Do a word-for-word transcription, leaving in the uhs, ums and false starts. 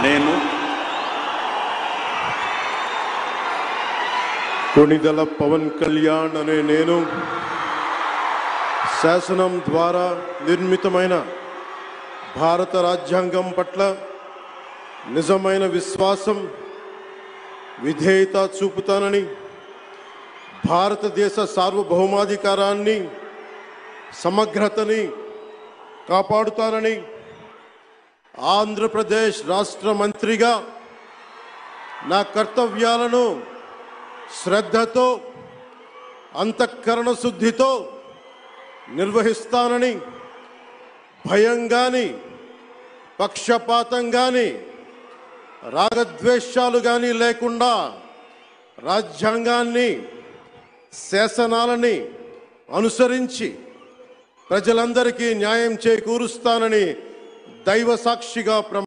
నేను కొణిదెల పవన్ కళ్యాణ్ అనే నేను శాసనం ద్వారా నిర్మితమైన భారత రాజ్యాంగం పట్ల నిజమైన విశ్వాసం విధేయత చూపుతానని, భారతదేశ సార్వభౌమాధికారాన్ని సమగ్రతని కాపాడుతానని, ఆంధ్రప్రదేశ్ రాష్ట్ర మంత్రిగా నా కర్తవ్యాలను శ్రద్ధతో అంతఃకరణ శుద్ధితో నిర్వహిస్తానని, భయం గాని పక్షపాతం గాని రాగద్వేషాలు గాని లేకుండా రాజ్యాంగాన్ని శాసనాలని అనుసరించి ప్రజలందరికీ న్యాయం చేకూరుస్తానని దైవ సాక్షిగా